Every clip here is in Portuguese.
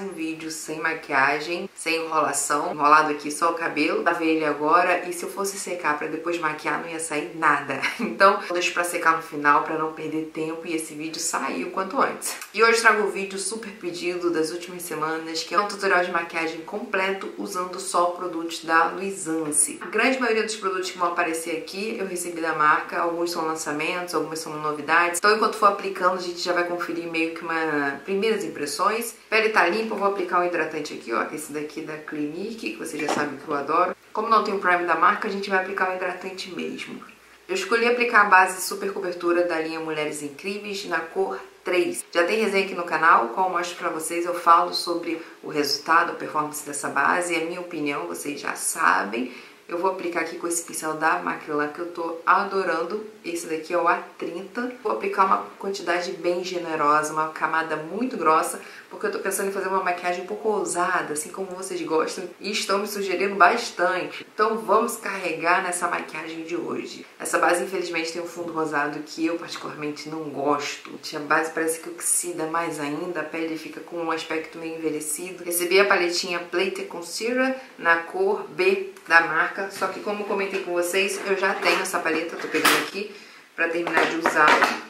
um vídeo sem maquiagem, sem enrolação, enrolado aqui só o cabelo. Lavei ele agora e se eu fosse secar pra depois maquiar não ia sair nada. Então eu deixo pra secar no final pra não perder tempo e esse vídeo sair o quanto antes. E hoje trago o vídeo super pedido das últimas semanas, que é um tutorial de maquiagem completo usando só produtos da Luisance. A grande maioria dos produtos que vão aparecer aqui eu recebi da marca, alguns são lançamentos, algumas são novidades. Então enquanto for aplicando a gente já vai conferir meio que uma primeiras impressões. Pele tá limpa, eu vou aplicar um hidratante aqui, ó, esse daqui da Clinique, que você já sabe que eu adoro. Como não tem o prime da marca, a gente vai aplicar um hidratante mesmo. Eu escolhi aplicar a base super cobertura da linha Mulheres Incríveis na cor 3. Já tem resenha aqui no canal, qual eu mostro pra vocês, eu falo sobre o resultado, a performance dessa base e a minha opinião, vocês já sabem. Eu vou aplicar aqui com esse pincel da Macrylan que eu tô adorando. Esse daqui é o A30. Vou aplicar uma quantidade bem generosa, uma camada muito grossa, porque eu tô pensando em fazer uma maquiagem um pouco ousada, assim como vocês gostam e estão me sugerindo bastante. Então vamos carregar nessa maquiagem de hoje. Essa base infelizmente tem um fundo rosado que eu particularmente não gosto. A base parece que oxida mais ainda, a pele fica com um aspecto meio envelhecido. Recebi a paletinha Plate Concealer na cor B da marca, só que como comentei com vocês, eu já tenho essa paleta, tô pegando aqui pra terminar de usar,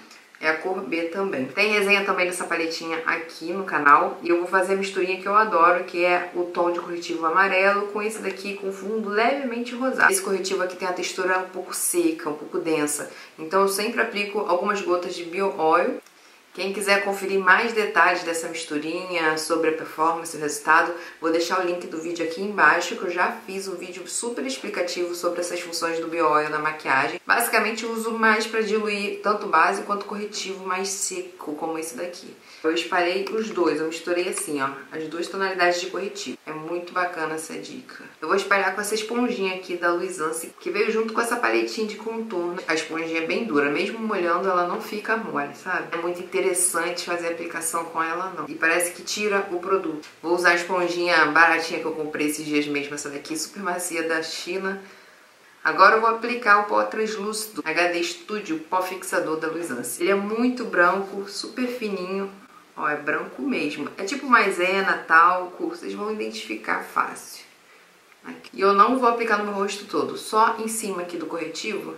é a cor B também. Tem resenha também dessa paletinha aqui no canal, e eu vou fazer a misturinha que eu adoro, que é o tom de corretivo amarelo com esse daqui com fundo levemente rosado. Esse corretivo aqui tem a textura um pouco seca, um pouco densa, então eu sempre aplico algumas gotas de Bio Oil. Quem quiser conferir mais detalhes dessa misturinha, sobre a performance e o resultado, vou deixar o link do vídeo aqui embaixo, que eu já fiz um vídeo super explicativo sobre essas funções do Bio Oil na maquiagem. Basicamente eu uso mais para diluir tanto base quanto corretivo mais seco, como esse daqui. Eu espalhei os dois, eu misturei assim, ó, as duas tonalidades de corretivo. É muito bacana essa dica. Eu vou espalhar com essa esponjinha aqui da Luisance, que veio junto com essa paletinha de contorno. A esponjinha é bem dura, mesmo molhando ela não fica mole, sabe? É muito interessante fazer a aplicação com ela não. E parece que tira o produto. Vou usar a esponjinha baratinha que eu comprei esses dias mesmo, essa daqui, super macia da China. Agora eu vou aplicar o pó translúcido HD Studio Pó Fixador da Luisance. Ele é muito branco, super fininho. Ó, é branco mesmo. É tipo maisena, talco, vocês vão identificar fácil. Aqui. E eu não vou aplicar no meu rosto todo, só em cima aqui do corretivo.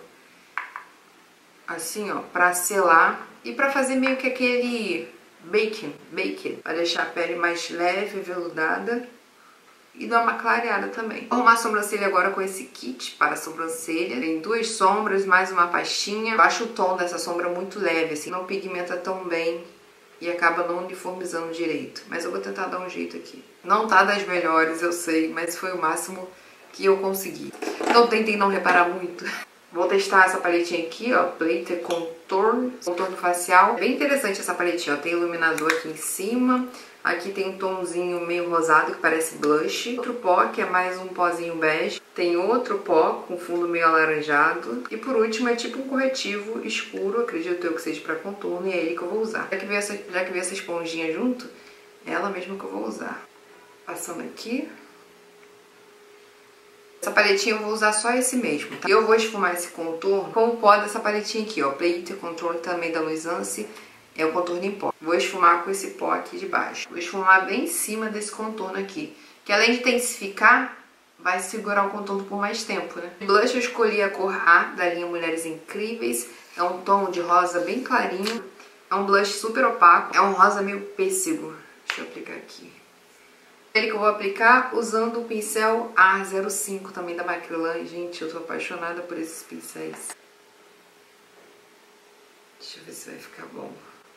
Assim, ó, pra selar e pra fazer meio que aquele bake, pra deixar a pele mais leve, veludada e dar uma clareada também. Vou arrumar a sobrancelha agora com esse kit para a sobrancelha. Tem duas sombras, mais uma pastinha. Eu acho o tom dessa sombra muito leve, assim, não pigmenta tão bem e acaba não uniformizando direito. Mas eu vou tentar dar um jeito aqui. Não tá das melhores, eu sei, mas foi o máximo que eu consegui. Então tentem não reparar muito. Vou testar essa paletinha aqui, ó, Plate Contorno facial. Bem interessante essa paletinha, ó, tem iluminador aqui em cima. Aqui tem um tomzinho meio rosado que parece blush. Outro pó que é mais um pozinho bege. Tem outro pó com fundo meio alaranjado. E por último é tipo um corretivo escuro, acredito eu que seja para contorno, e é ele que eu vou usar. Já que veio essa esponjinha junto, é ela mesma que eu vou usar. Passando aqui. Essa paletinha eu vou usar só esse mesmo, tá? E eu vou esfumar esse contorno com o pó dessa paletinha aqui, ó. Plate Contorno também da Luisance. É o contorno em pó. Vou esfumar com esse pó aqui de baixo. Vou esfumar bem em cima desse contorno aqui, que além de intensificar, vai segurar o contorno por mais tempo, né? O blush eu escolhi a cor A da linha Mulheres Incríveis. É um tom de rosa bem clarinho. É um blush super opaco. É um rosa meio pêssego. Deixa eu aplicar aqui. Ele que eu vou aplicar usando o pincel A05 também da Macrylan. Gente, eu tô apaixonada por esses pincéis. Deixa eu ver se vai ficar bom.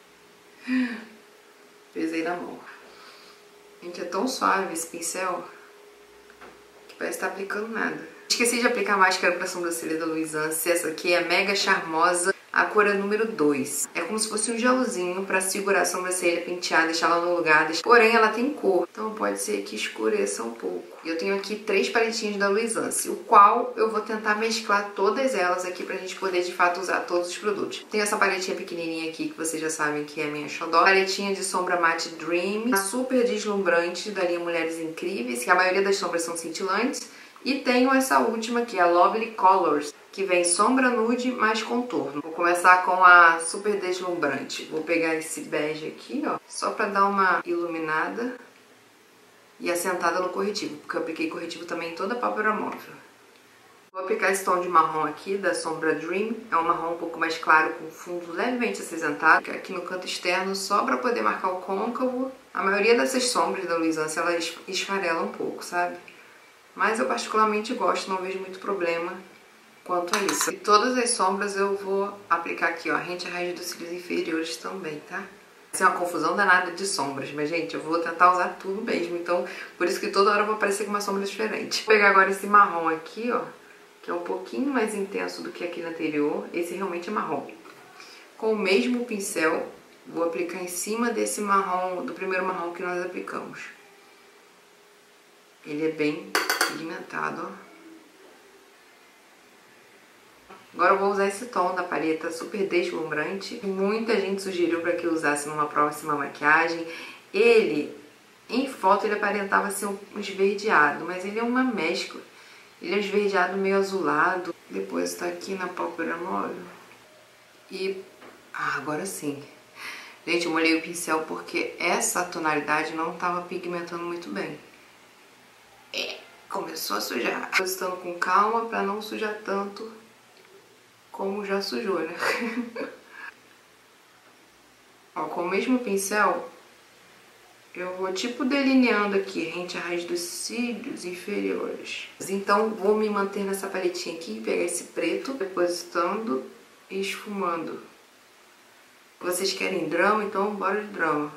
Pesei na mão. Gente, é tão suave esse pincel que parece estar aplicando nada. Esqueci de aplicar a máscara para sobrancelha da Luisance. Essa aqui é mega charmosa. A cor é número 2. É como se fosse um gelzinho para segurar a sobrancelha, pentear, deixar ela no lugar. Porém, ela tem cor, então pode ser que escureça um pouco. Eu tenho aqui 3 paletinhas da Luisance, o qual eu vou tentar mesclar todas elas aqui pra gente poder de fato usar todos os produtos. Tem essa paletinha pequenininha aqui que vocês já sabem que é a minha xodó. Paletinha de sombra Matte Dream, super deslumbrante da linha Mulheres Incríveis, que a maioria das sombras são cintilantes. E tenho essa última aqui, a Lovely Colors, que vem sombra nude mais contorno. Vou começar com a super deslumbrante. Vou pegar esse bege aqui, ó, só pra dar uma iluminada. e assentada no corretivo, porque eu apliquei corretivo também em toda a pálpebra móvel. Vou aplicar esse tom de marrom aqui da sombra Dream, é um marrom um pouco mais claro com fundo levemente acinzentado, aqui no canto externo só para poder marcar o côncavo. A maioria dessas sombras da Luisance, elas esfarelam um pouco, sabe? Mas eu particularmente gosto, não vejo muito problema quanto a isso. E todas as sombras eu vou aplicar aqui, ó, rente à raiz dos cílios inferiores também, tá? Isso é uma confusão danada de sombras, mas gente, eu vou tentar usar tudo mesmo, então por isso que toda hora eu vou aparecer com uma sombra diferente. Vou pegar agora esse marrom aqui, ó, que é um pouquinho mais intenso do que aquele anterior. Esse realmente é marrom. Com o mesmo pincel, vou aplicar em cima desse marrom, do primeiro marrom que nós aplicamos. Ele é bem pigmentado, ó. Agora eu vou usar esse tom da paleta super deslumbrante. Muita gente sugeriu para que eu usasse numa próxima maquiagem. Ele, em foto, ele aparentava ser um esverdeado, mas ele é uma mescla. Ele é um esverdeado meio azulado. Depois tá aqui na pálpebra móvel. E... agora sim. Gente, eu molhei o pincel porque essa tonalidade não estava pigmentando muito bem. Começou a sujar. Tô estando com calma para não sujar tanto como já sujou, né? Ó, com o mesmo pincel, eu vou tipo delineando aqui, rente à raiz dos cílios inferiores. Então, vou me manter nessa paletinha aqui, pegar esse preto, depositando e esfumando. Vocês querem drama? Então, bora de drama.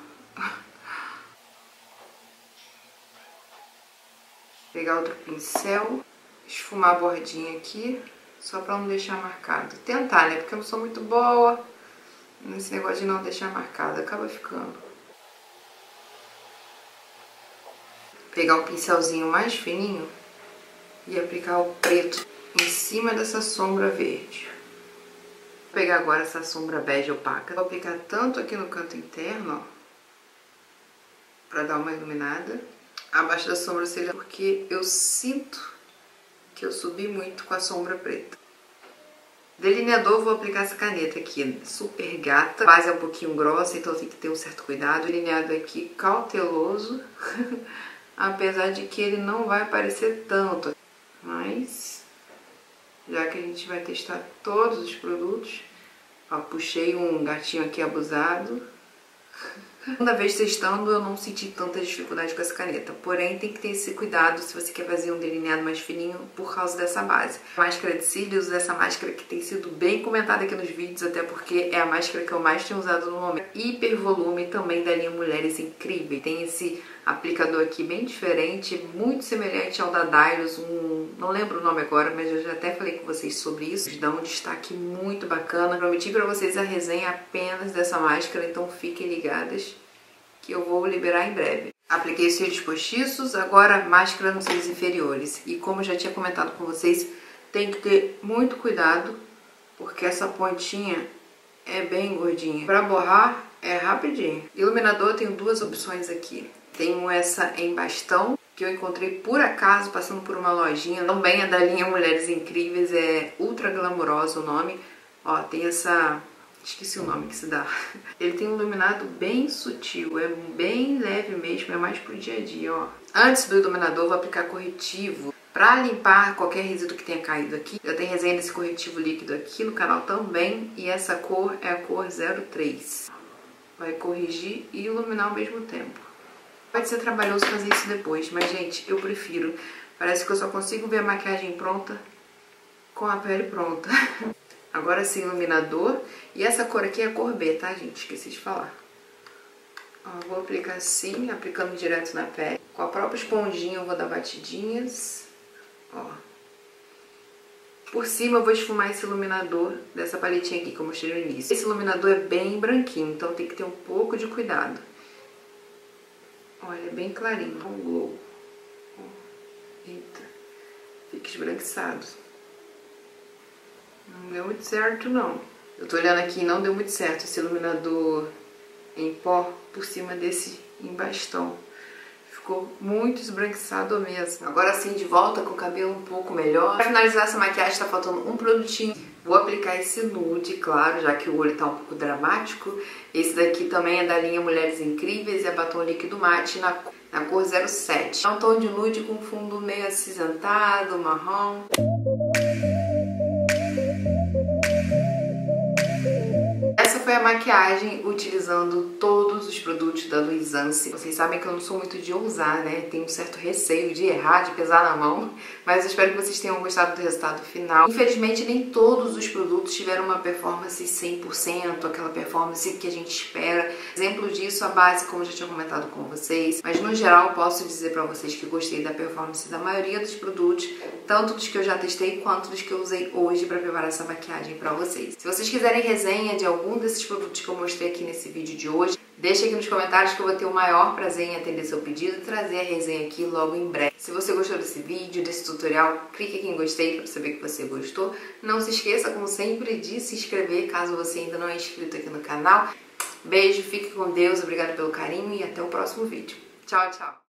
Pegar outro pincel, esfumar a bordinha aqui, só pra não deixar marcado. Tentar, né? Porque eu não sou muito boa nesse negócio de não deixar marcado, acaba ficando. Pegar um pincelzinho mais fininho e aplicar o preto em cima dessa sombra verde. Vou pegar agora essa sombra bege opaca. Vou aplicar tanto aqui no canto interno, ó, pra dar uma iluminada, abaixo da sobrancelha, porque eu sinto que eu subi muito com a sombra preta. Delineador, vou aplicar essa caneta aqui, super gata. A base é um pouquinho grossa, então tem que ter um certo cuidado. Delineado aqui, cauteloso, apesar de que ele não vai aparecer tanto. Mas, já que a gente vai testar todos os produtos, ó, puxei um gatinho aqui abusado. Segunda vez testando, eu não senti tanta dificuldade com essa caneta. Porém, tem que ter esse cuidado se você quer fazer um delineado mais fininho por causa dessa base. Máscara de cílios, essa máscara que tem sido bem comentada aqui nos vídeos, até porque é a máscara que eu mais tenho usado no momento. Hiper volume também da linha Mulheres Incríveis. Tem esse aplicador aqui bem diferente, muito semelhante ao da Dylos, não lembro o nome agora, mas eu já até falei com vocês sobre isso. Dá um destaque muito bacana. Prometi pra vocês a resenha apenas dessa máscara, então fiquem ligadas que eu vou liberar em breve. Apliquei os cílios postiços, agora máscara nos cílios inferiores. E como eu já tinha comentado com vocês, tem que ter muito cuidado, porque essa pontinha é bem gordinha. Pra borrar é rapidinho. Iluminador, eu tenho duas opções aqui. Tenho essa em bastão, que eu encontrei por acaso passando por uma lojinha. Também é da linha Mulheres Incríveis, é Ultra Glamurosa o nome. Ó, tem essa... esqueci o nome que se dá. Ele tem um iluminado bem sutil, é bem leve mesmo, é mais pro dia a dia, ó. Antes do iluminador, vou aplicar corretivo pra limpar qualquer resíduo que tenha caído aqui. Eu tenho resenha desse corretivo líquido aqui no canal também, e essa cor é a cor 03. Vai corrigir e iluminar ao mesmo tempo. Pode ser trabalhoso fazer isso depois, mas gente, eu prefiro. Parece que eu só consigo ver a maquiagem pronta com a pele pronta. Agora sim, iluminador. E essa cor aqui é a cor B, tá, gente? Esqueci de falar. Ó, vou aplicar assim, aplicando direto na pele. Com a própria esponjinha eu vou dar batidinhas. Ó. Por cima eu vou esfumar esse iluminador dessa paletinha aqui que eu mostrei no início. Esse iluminador é bem branquinho, então tem que ter um pouco de cuidado. Olha, é bem clarinho. Um glow. Eita. Fica esbranquiçado. Não deu muito certo, não. Eu tô olhando aqui e não deu muito certo esse iluminador em pó por cima desse em bastão. Ficou muito esbranquiçado mesmo. Agora sim, de volta com o cabelo um pouco melhor. Pra finalizar essa maquiagem, tá faltando um produtinho. Vou aplicar esse nude, claro, já que o olho tá um pouco dramático. Esse daqui também é da linha Mulheres Incríveis, é batom líquido mate na na cor 07. É um tom de nude com fundo meio acinzentado, marrom. Essa foi a maquiagem utilizando todos os produtos da Luisance. Vocês sabem que eu não sou muito de ousar, né? Tenho um certo receio de errar, de pesar na mão, mas eu espero que vocês tenham gostado do resultado final. Infelizmente, nem todos os produtos tiveram uma performance 100%, aquela performance que a gente espera. Exemplo disso, a base, como eu já tinha comentado com vocês, mas no geral eu posso dizer pra vocês que gostei da performance da maioria dos produtos, tanto dos que eu já testei quanto dos que eu usei hoje pra preparar essa maquiagem pra vocês. Se vocês quiserem resenha de algum desses produtos que eu mostrei aqui nesse vídeo de hoje, deixa aqui nos comentários que eu vou ter o maior prazer em atender seu pedido e trazer a resenha aqui logo em breve. Se você gostou desse vídeo, desse tutorial, clique aqui em gostei para saber que você gostou. Não se esqueça, como sempre, de se inscrever caso você ainda não é inscrito aqui no canal. Beijo, fique com Deus, obrigada pelo carinho e até o próximo vídeo. Tchau, tchau!